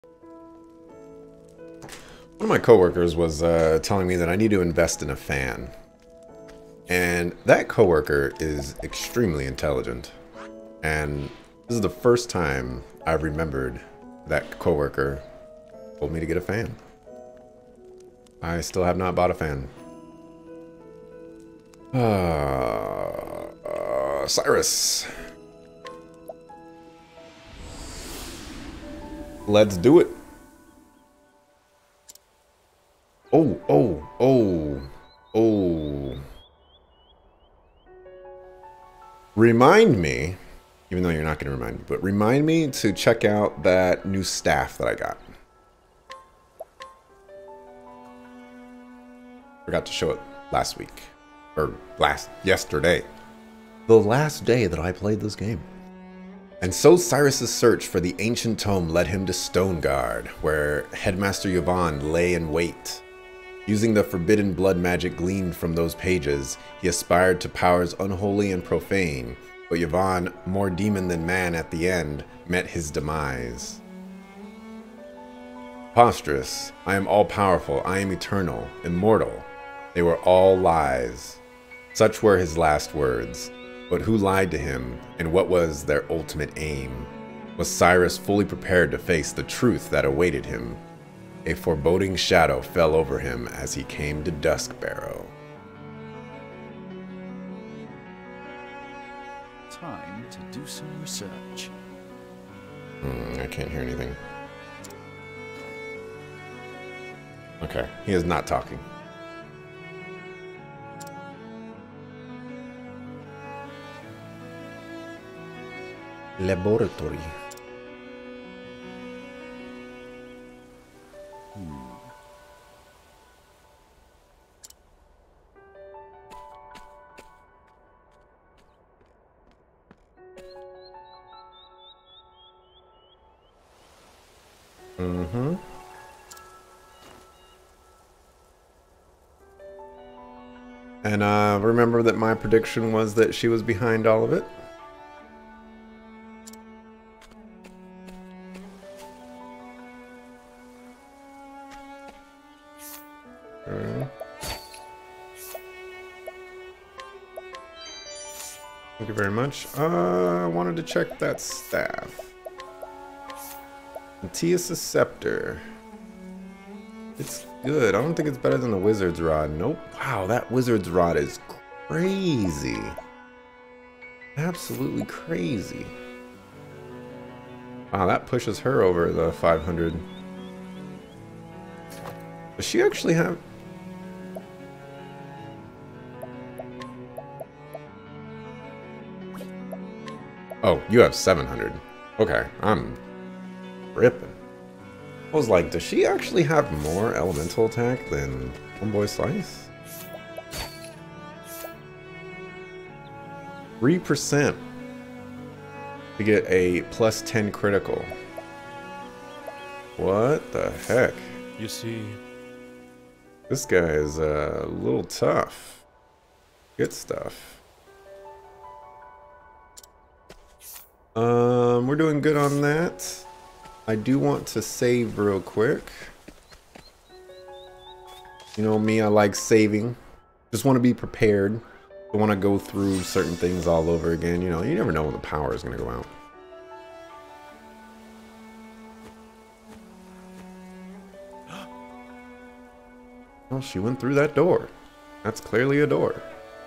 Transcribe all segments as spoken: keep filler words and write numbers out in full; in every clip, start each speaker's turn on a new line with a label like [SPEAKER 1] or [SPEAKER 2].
[SPEAKER 1] One of my coworkers was uh, telling me that I need to invest in a fan. And that coworker is extremely intelligent. And this is the first time I've remembered that coworker told me to get a fan. I still have not bought a fan. Uh, uh, Cyrus. Let's do it. Oh, oh, oh, oh. Remind me, even though you're not going to remind me, but remind me to check out that new staff that I got. Forgot to show it last week. Or last, yesterday. The last day that I played this game. And so Cyrus's search for the ancient tome led him to Stoneguard, where Headmaster Yvonne lay in wait. Using the forbidden blood magic gleaned from those pages, he aspired to powers unholy and profane, but Yvonne, more demon than man at the end, met his demise. Preposterous, I am all-powerful, I am eternal, immortal. They were all lies. Such were his last words. But who lied to him, and what was their ultimate aim? Was Cyrus fully prepared to face the truth that awaited him? A foreboding shadow fell over him as he came to Duskbarrow.
[SPEAKER 2] Time to do some research.
[SPEAKER 1] Hmm, I can't hear anything. Okay, he is not talking. Laboratory.
[SPEAKER 2] Hmm.
[SPEAKER 1] Mm-hmm. And uh, remember that my prediction was that she was behind all of it? Thank you very much. Uh, I wanted to check that staff. Matthias' Scepter. It's good. I don't think it's better than the Wizard's Rod. Nope. Wow, that Wizard's Rod is crazy. Absolutely crazy. Wow, that pushes her over the five hundred. Does she actually have... Oh, you have seven hundred. Okay, I'm ripping. I was like, does she actually have more elemental attack than Homeboy Slice? three percent to get a plus ten critical. What the heck?
[SPEAKER 2] You see,
[SPEAKER 1] This guy is uh, a little tough. Good stuff. Um, we're doing good on that. I do want to save real quick. You know me, I like saving. Just want to be prepared. Don't want to go through certain things all over again. You know, you never know when the power is going to go out. Well, she went through that door. That's clearly a door.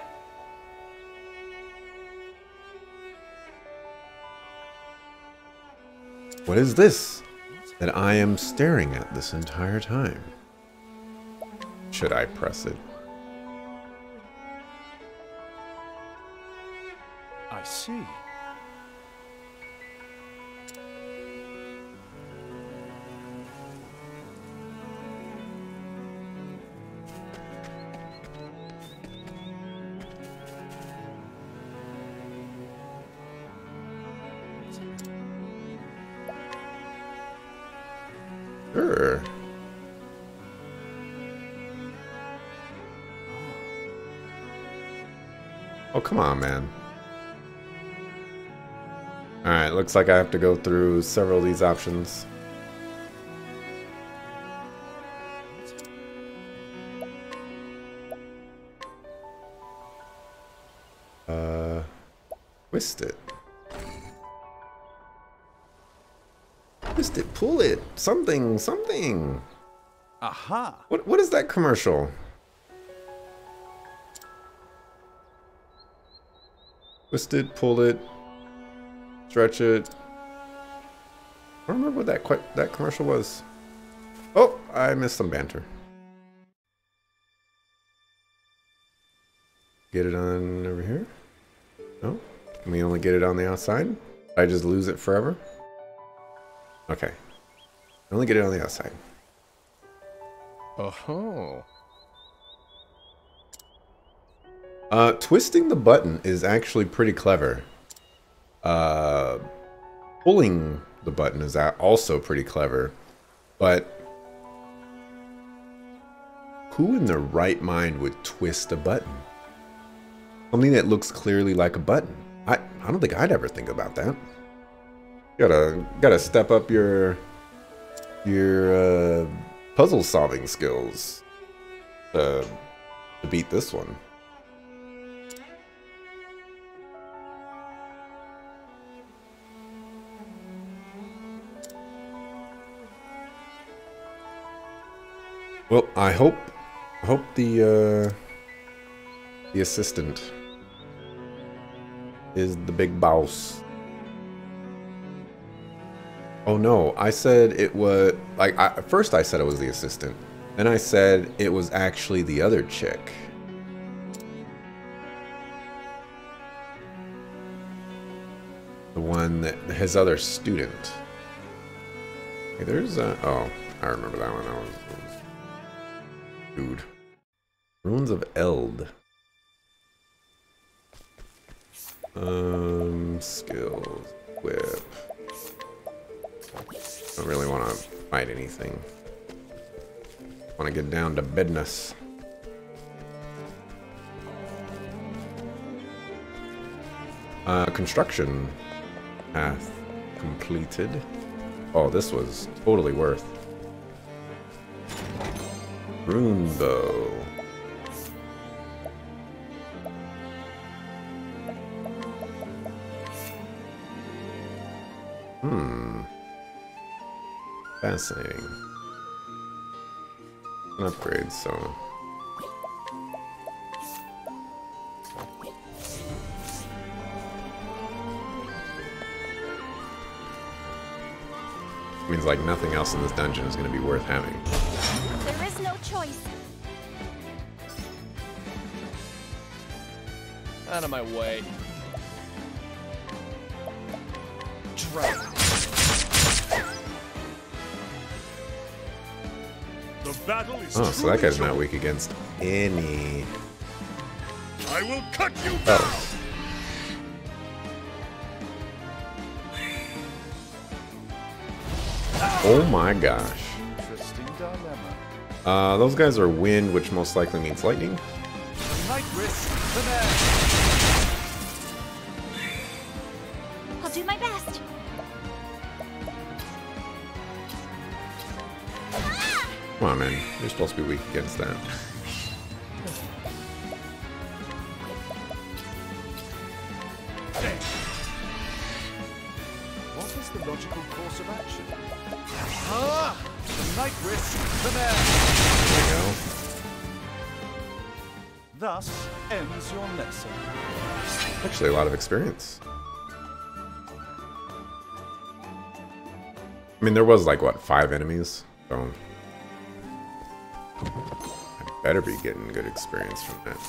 [SPEAKER 1] What is this that I am staring at this entire time? Should I press it?
[SPEAKER 2] I see.
[SPEAKER 1] Sure. Oh, come on, man. Alright, looks like I have to go through several of these options. Twist it. Twist it, pull it. Something, something.
[SPEAKER 2] Aha!
[SPEAKER 1] What, what is that commercial? Twist it, pull it, stretch it. I don't remember what that quite that commercial was. Oh, I missed some banter. Get it on over here? No? Can we only get it on the outside? I just lose it forever? Okay. Only get it on the outside.
[SPEAKER 3] Oh.
[SPEAKER 1] Uh, twisting the button is actually pretty clever. Uh, pulling the button is also pretty clever. But who in their right mind would twist a button? Something that looks clearly like a button. I, I don't think I'd ever think about that. You gotta, gotta step up your, your uh, puzzle solving skills uh, to beat this one. Well, I hope, I hope the uh, the assistant is the big boss. Oh no, I said it was like I, at first I said it was the assistant, then I said it was actually the other chick. The one that his other student. Hey, there's a oh, I remember that one. That was. That was Dude. Ruins of Eld. Um, skills. Whip. Don't really want to fight anything. Want to get down to business. Uh, construction path completed. Oh, this was totally worth. Rune bow. Hmm. Fascinating. An upgrade, so. Means like nothing else in this dungeon is going to be worth having.
[SPEAKER 4] There is no choice.
[SPEAKER 3] Out of my way.
[SPEAKER 2] Drown. The battle is
[SPEAKER 1] Oh, so that
[SPEAKER 2] truly
[SPEAKER 1] guy's not
[SPEAKER 2] yours.
[SPEAKER 1] weak against any.
[SPEAKER 2] I will cut you down.
[SPEAKER 1] Oh. Oh my gosh.
[SPEAKER 2] Interesting dilemma.
[SPEAKER 1] Uh, those guys are wind, which most likely means lightning.
[SPEAKER 2] Night risk the man.
[SPEAKER 4] I'll do my best.
[SPEAKER 1] Come on, man. You're supposed to be weak against that.
[SPEAKER 2] What is the logical course of action? Ah! Night risk the man.
[SPEAKER 1] There you go.
[SPEAKER 2] Thus ends your lesson.
[SPEAKER 1] Actually, a lot of experience. I mean, there was like, what, five enemies? So I better be getting good experience from that.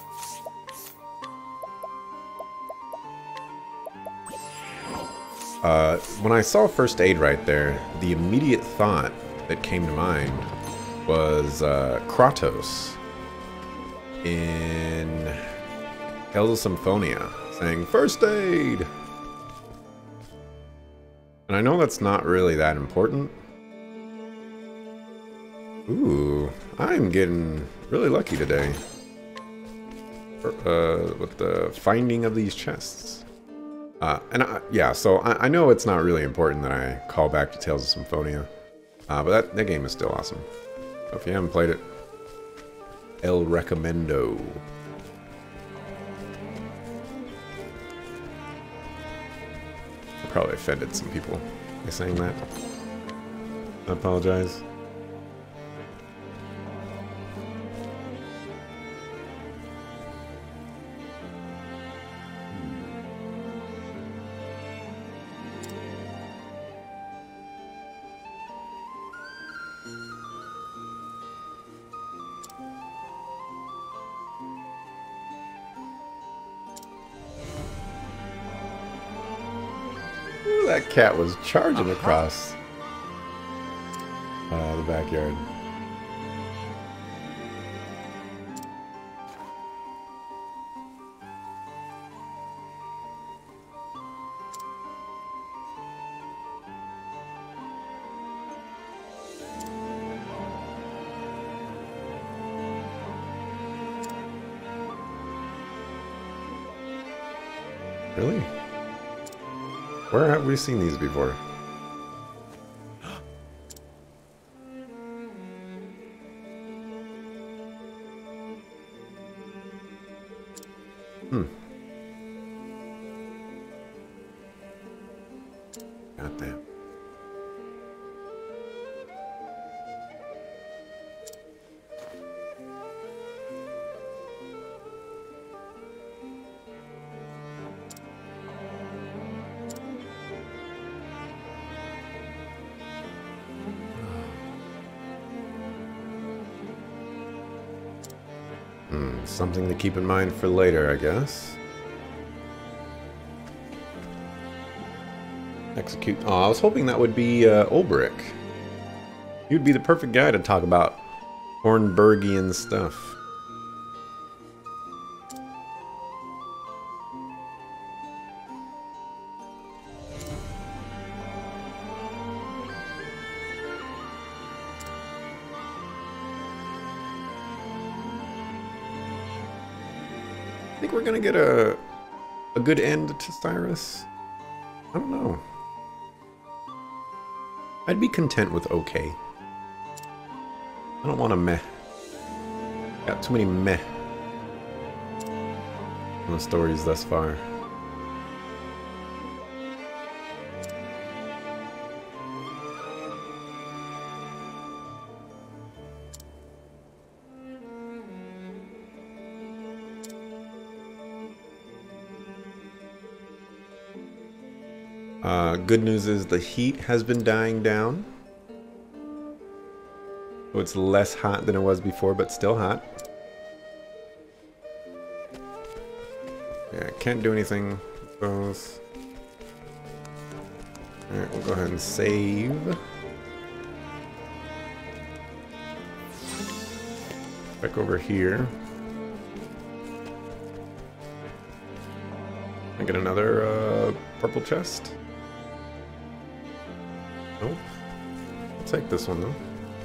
[SPEAKER 1] Uh, when I saw first aid right there, the immediate thought that came to mind was uh, Kratos in Tales of Symphonia saying first aid. And I know that's not really that important. Ooh, I'm getting really lucky today uh, with the finding of these chests. Uh, and I, yeah, so I, I know it's not really important that I call back to Tales of Symphonia, uh, but that, that game is still awesome. So if you haven't played it, El Recommendo. probably offended some people by saying that. I apologize. Ooh, that cat was charging uh-huh. across uh, the backyard. Really? Where have we seen these before? Hmm. God damn. Hmm, something to keep in mind for later, I guess. Execute. Oh, I was hoping that would be uh, Ulbrich. He would be the perfect guy to talk about Hornburgian stuff. I think we're gonna get a a good end to Cyrus. I don't know. I'd be content with okay. I don't want to meh. Got too many meh on the stories thus far. Uh, good news is the heat has been dying down. So it's less hot than it was before, but still hot. Yeah, can't do anything with those. Alright, we'll go ahead and save. Back over here. I get another uh, purple chest. Nope. I'll take this one though.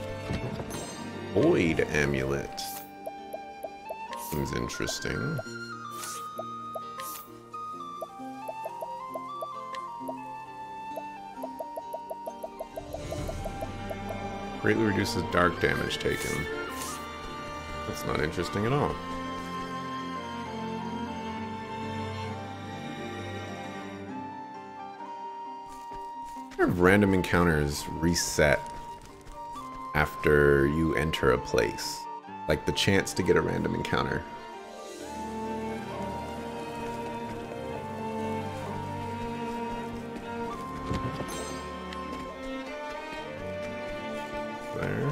[SPEAKER 1] Void amulet. Seems interesting. Greatly reduces dark damage taken. That's not interesting at all. Random encounters reset after you enter a place. Like the chance to get a random encounter. There.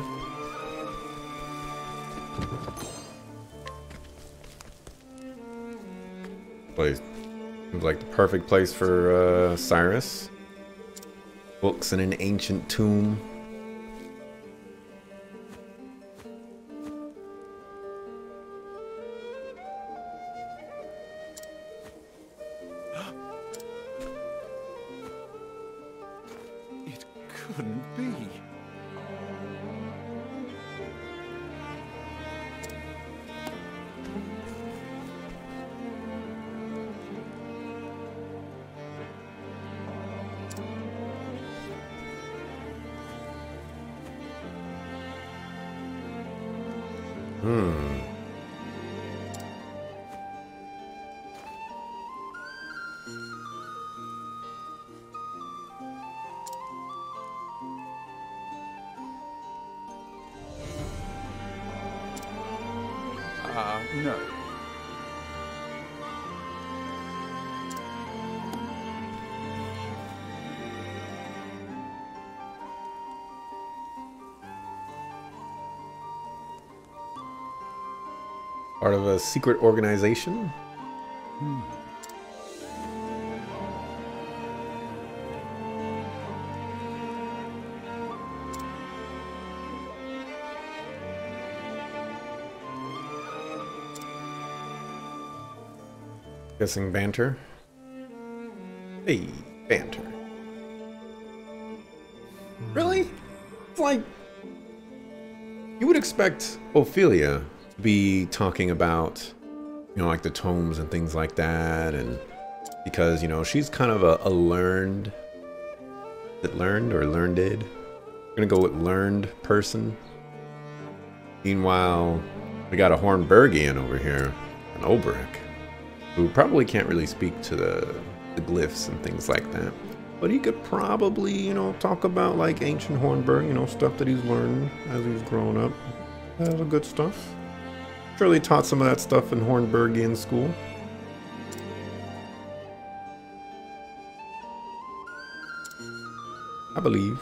[SPEAKER 1] Place. Seems like the perfect place for uh, Cyrus. Books in an ancient tomb.
[SPEAKER 2] It couldn't be.
[SPEAKER 1] Hmm.
[SPEAKER 2] Uh, no.
[SPEAKER 1] Part of a secret organization?
[SPEAKER 2] Hmm.
[SPEAKER 1] Guessing banter. Hey, banter. Really? It's like you would expect Ophelia to be talking about, you know, like the tomes and things like that, and because, you know, she's kind of a, a learned, is it learned or learned? We're gonna go with learned person. Meanwhile, we got a Hornburgian over here, an Olberic, who probably can't really speak to the, the glyphs and things like that. But he could probably, you know, talk about like ancient Hornburg, you know, stuff that he's learned as he's grown up. That's the good stuff. Surely taught some of that stuff in Hornburgian school. I believe.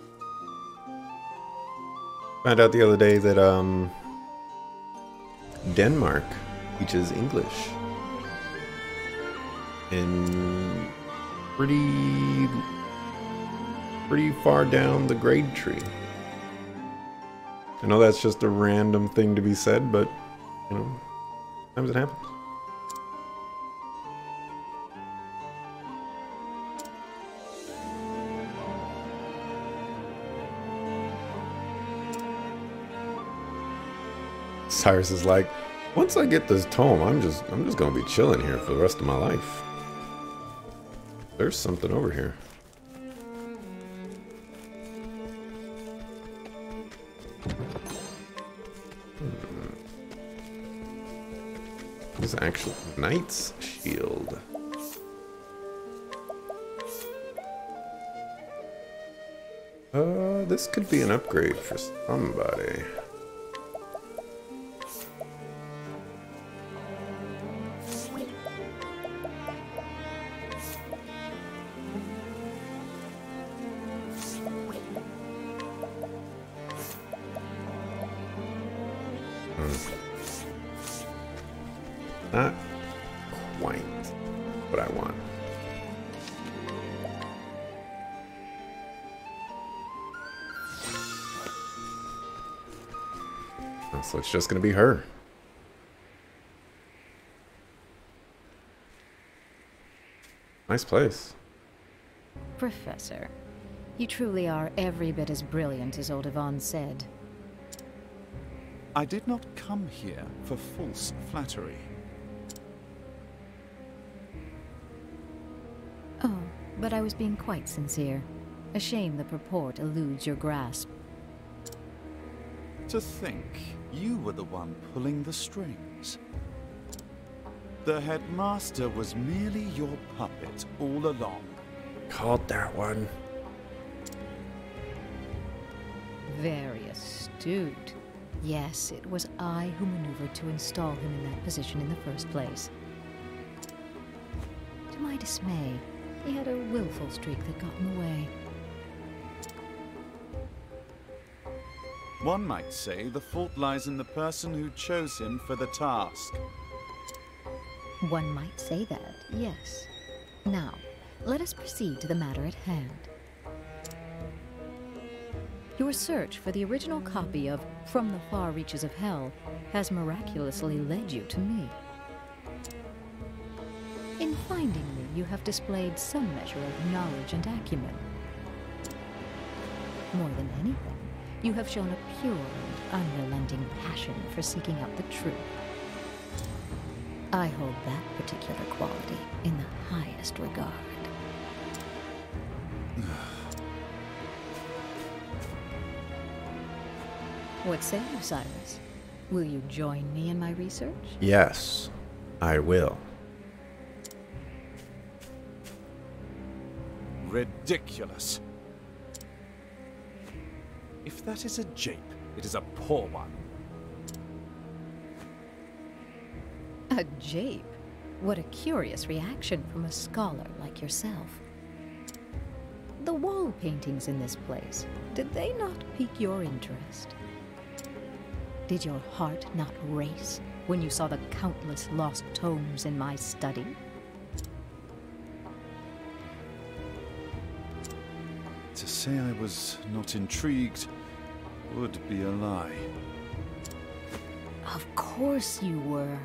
[SPEAKER 1] Found out the other day that um, Denmark teaches English. And pretty pretty far down the grade tree. I know that's just a random thing to be said, but you know, sometimes it happens. Cyrus is like, once I get this tome, I'm just I'm just gonna be chilling here for the rest of my life. There's something over here. Hmm. This is actual Knight's Shield. Uh, this could be an upgrade for somebody. Not quite what I want. Oh, so it's just gonna be her. Nice place.
[SPEAKER 3] Professor, you truly are every bit as brilliant as old Yvonne said.
[SPEAKER 2] I did not come here for false flattery.
[SPEAKER 3] Oh, but I was being quite sincere. A shame the purport eludes your grasp.
[SPEAKER 2] To think you were the one pulling the strings. The headmaster was merely your puppet all along.
[SPEAKER 1] Called that one.
[SPEAKER 3] Very astute. Yes, it was I who maneuvered to install him in that position in the first place. To my dismay, he had a willful streak that got in the way.
[SPEAKER 2] One might say the fault lies in the person who chose him for the task.
[SPEAKER 3] One might say that, yes. Now, let us proceed to the matter at hand. Your search for the original copy of From the Far Reaches of Hell has miraculously led you to me. In finding me, you have displayed some measure of knowledge and acumen. More than anything, you have shown a pure and unrelenting passion for seeking out the truth. I hold that particular quality in the highest regard. What say you, Cyrus? Will you join me in my research?
[SPEAKER 1] Yes, I will.
[SPEAKER 2] Ridiculous. If that is a jape, it is a poor one.
[SPEAKER 3] A jape? What a curious reaction from a scholar like yourself. The wall paintings in this place, did they not pique your interest? Did your heart not race when you saw the countless lost tomes in my study?
[SPEAKER 2] To say I was not intrigued would be a lie.
[SPEAKER 3] Of course you were.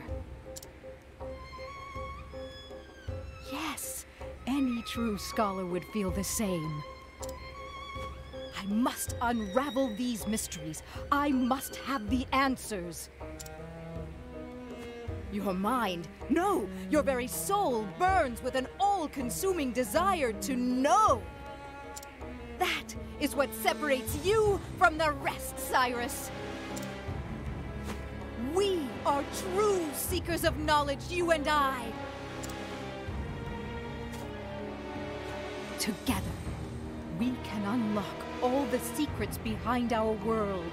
[SPEAKER 3] Yes, any true scholar would feel the same. I must unravel these mysteries. I must have the answers. Your mind, no, your very soul burns with an all-consuming desire to know. That is what separates you from the rest, Cyrus. We are true seekers of knowledge, you and I. Together, we can unlock all the secrets behind our world.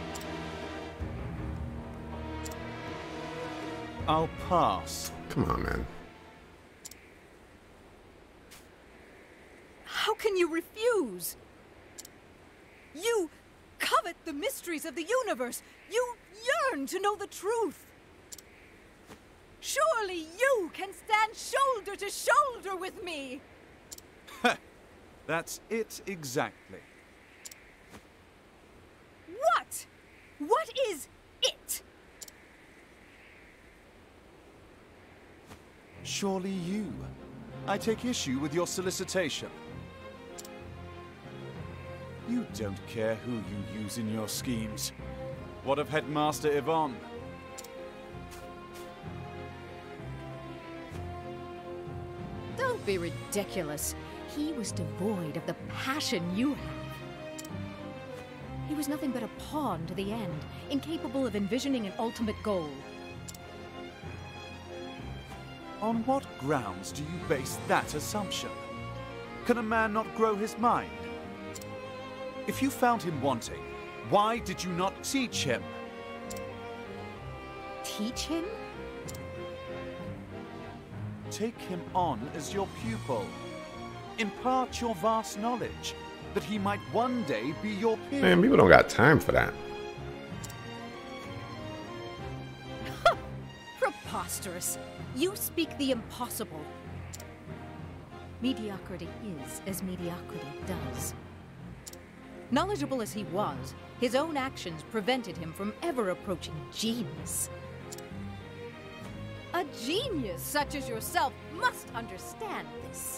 [SPEAKER 2] I'll pass.
[SPEAKER 1] Come on, man.
[SPEAKER 3] How can you refuse? You covet the mysteries of the universe. You yearn to know the truth. Surely you can stand shoulder to shoulder with me.
[SPEAKER 2] That's it exactly.
[SPEAKER 3] What? What is it?
[SPEAKER 2] Surely you. I take issue with your solicitation. You don't care who you use in your schemes. What of Headmaster Yvonne?
[SPEAKER 3] Don't be ridiculous. He was devoid of the passion you have. He was nothing but a pawn to the end, incapable of envisioning an ultimate goal.
[SPEAKER 2] On what grounds do you base that assumption? Can a man not grow his mind? If you found him wanting, why did you not teach him?
[SPEAKER 3] Teach him?
[SPEAKER 2] Take him on as your pupil. Impart your vast knowledge, that he might one day be your peer.
[SPEAKER 1] Man, people don't got time for that.
[SPEAKER 3] Preposterous. You speak the impossible. Mediocrity is as mediocrity does. Knowledgeable as he was, his own actions prevented him from ever approaching genius. A genius such as yourself must understand this.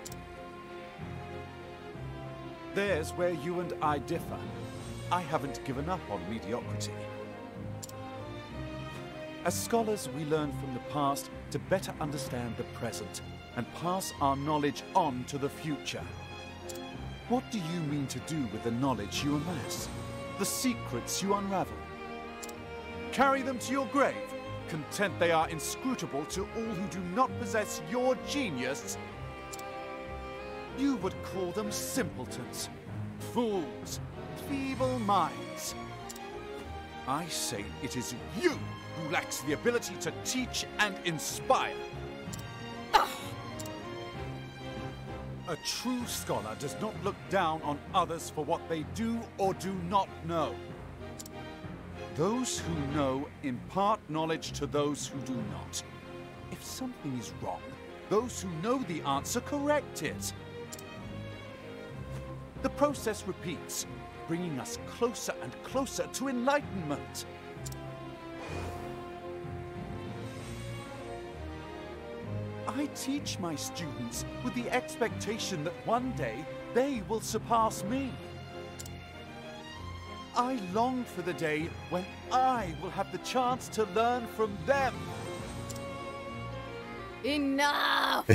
[SPEAKER 2] There's where you and I differ. I haven't given up on mediocrity. As scholars, we learn from the past to better understand the present and pass our knowledge on to the future. What do you mean to do with the knowledge you amass? The secrets you unravel? Carry them to your grave, content they are inscrutable to all who do not possess your genius? You would call them simpletons, fools, feeble minds. I say it is you who lacks the ability to teach and inspire. A true scholar does not look down on others for what they do or do not know. Those who know impart knowledge to those who do not. If something is wrong, those who know the answer correct it. The process repeats, bringing us closer and closer to enlightenment. I teach my students with the expectation that one day they will surpass me. I long for the day when I will have the chance to learn from them.
[SPEAKER 3] Enough!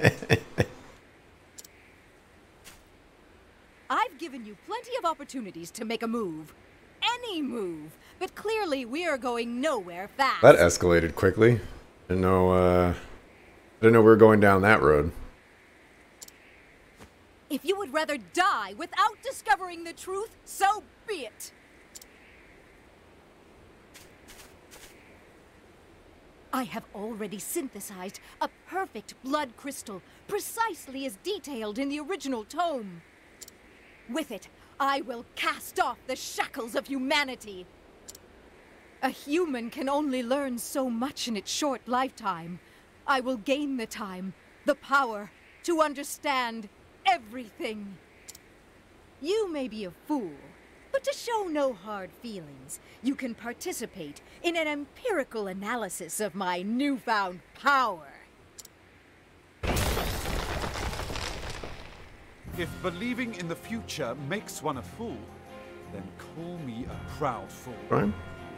[SPEAKER 3] I've given you plenty of opportunities to make a move. Any move. But clearly we are going nowhere fast.
[SPEAKER 1] That escalated quickly. Didn't know, uh... Didn't know we were going down that road.
[SPEAKER 3] If you would rather die without discovering the truth, so be it. I have already synthesized a perfect blood crystal, precisely as detailed in the original tome. With it, I will cast off the shackles of humanity. A human can only learn so much in its short lifetime. I will gain the time, the power, to understand everything. You may be a fool, but to show no hard feelings, you can participate in an empirical analysis of my newfound power.
[SPEAKER 2] If believing in the future makes one a fool, then call me a proud fool.
[SPEAKER 1] Brian?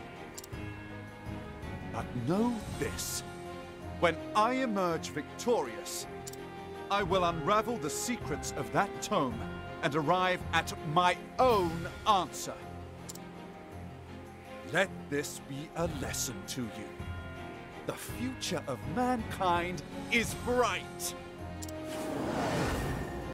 [SPEAKER 2] But know this. When I emerge victorious, I will unravel the secrets of that tome and arrive at my own answer. Let this be a lesson to you. The future of mankind is bright.